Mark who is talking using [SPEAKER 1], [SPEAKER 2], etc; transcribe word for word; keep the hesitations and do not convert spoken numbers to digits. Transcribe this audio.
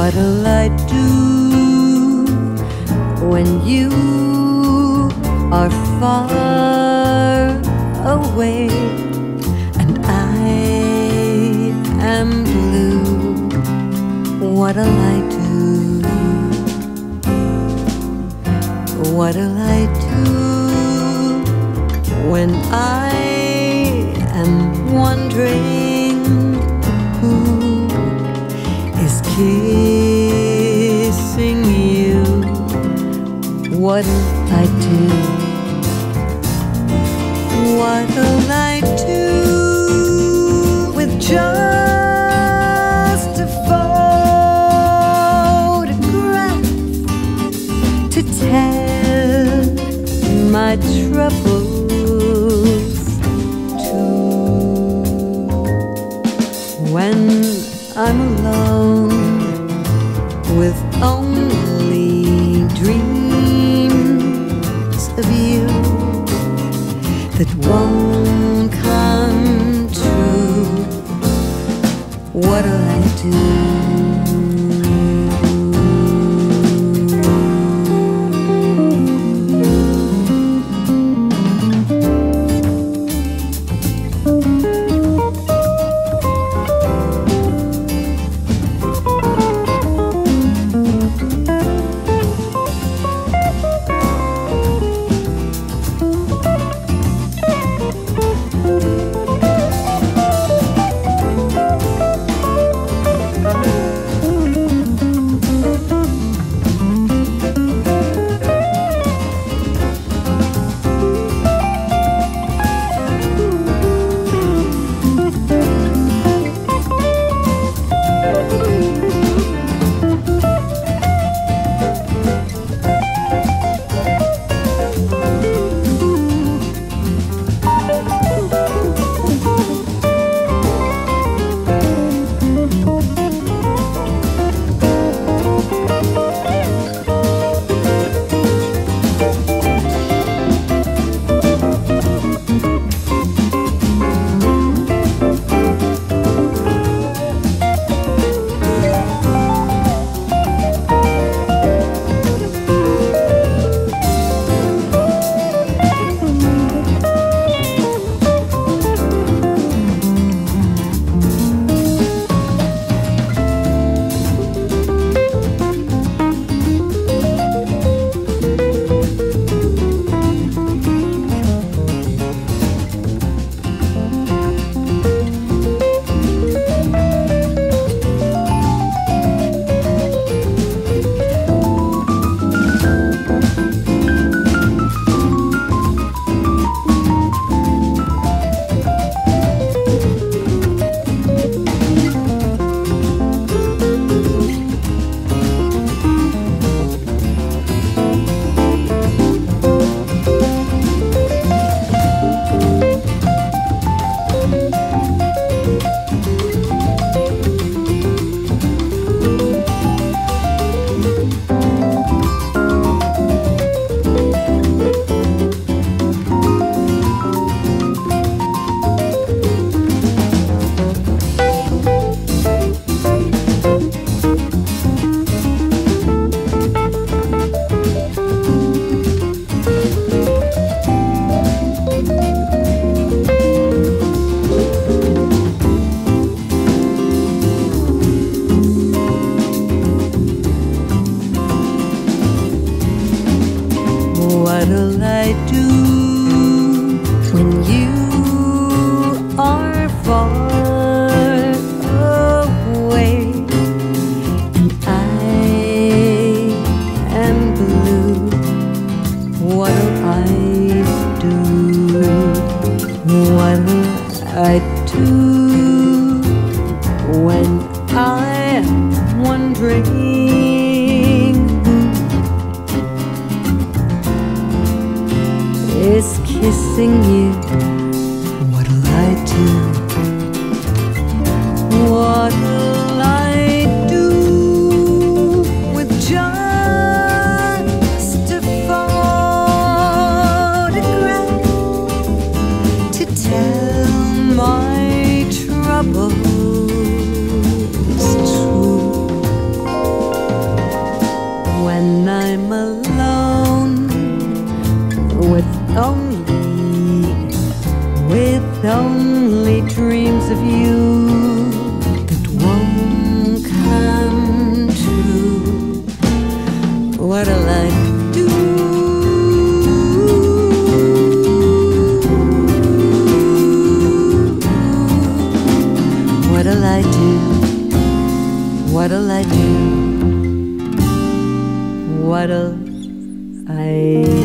[SPEAKER 1] What'll I do when you are far away and I am blue? What'll I do? What'll I do when I am wondering who is kissing you? What'll I do? What'll I do with just a photograph to tell my troubles to? When I'm alone with only dreams of you that won't come true, what'll I do? What'll I do when you are far away and I am blue? What'll I do? What'll I do when I am wondering is kissing you? What'll I do? What'll I do with just a photograph to tell my troubles true? dreams of you that won't come true. What'll I do? What'll I do? What'll I do? What'll I